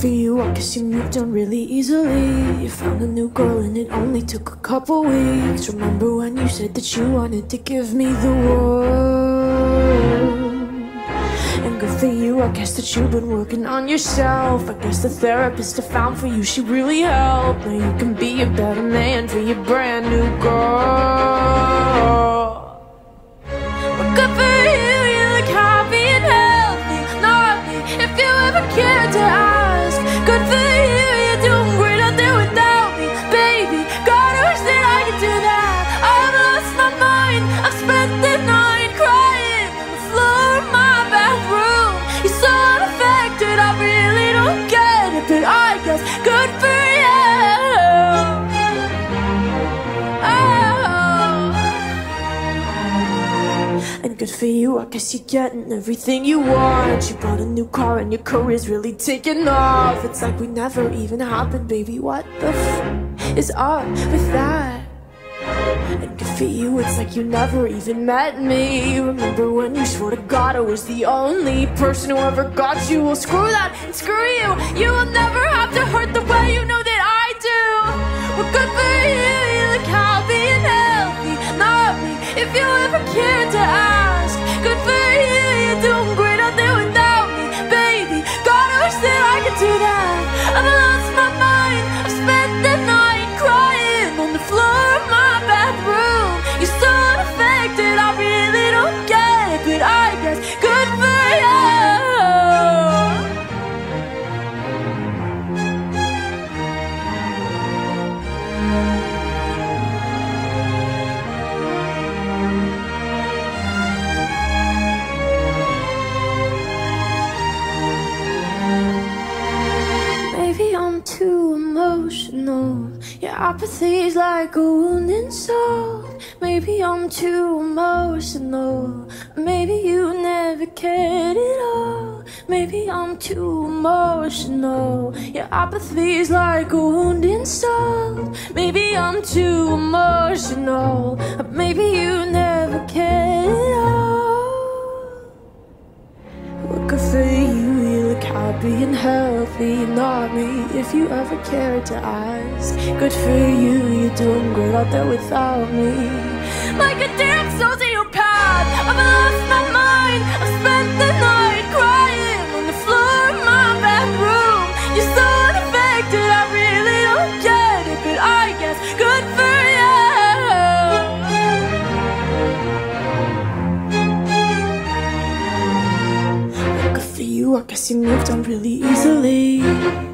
for you, I guess you moved on really easily. You found a new girl and it only took a couple weeks. Remember when you said that you wanted to give me the world? And good for you, I guess that you've been working on yourself. I guess the therapist I found for you, she really helped. Now you can be a better man for your brand new girl. Well, good for you, you look happy and healthy. Not me, if you ever cared to ask. Good for you, you're doing great out there without me. Baby, God, I wish that I could do that. I've lost my mind, I've spent the night crying on the floor of my bathroom. You're so unaffected, I really don't get it, but I guess good for you. Oh. And good for you, I guess you're getting everything you want. You bought a new car and your career's really taking off. It's like we never even happened, baby. What the f is up with that? And good for you, it's like you never even met me. Remember when you swore to God I was the only person who ever got you? Well, screw that and screw you. You will never have to hurt the way you know that I do. Well, good for you, you look happy and healthy. Not me, if you ever cared to ask. Good for you, you're doing great out there without me. Baby, God, I wish that I could do that. I've lost my mind, I've spent the night crying on the floor of my bathroom. You're so unaffected, I really don't get it, but I guess good for you. Maybe I'm too emotional. Your apathy's like a wounded soul. Maybe I'm too emotional. Maybe you never cared at all. Maybe I'm too emotional. Your apathy's like a wounded soul. Maybe I'm too emotional. Maybe you never cared at all. Well, good for you, you look happy and healthy. Not me, if you ever cared to ask. Good for you, you're doing great out there without me. Like a damn sociopath, I've lost my mind. I've spent the night crying on the floor of my bathroom. You're so unaffected, I really don't get it, but I guess good for you. Good for you, I guess you moved on really easily.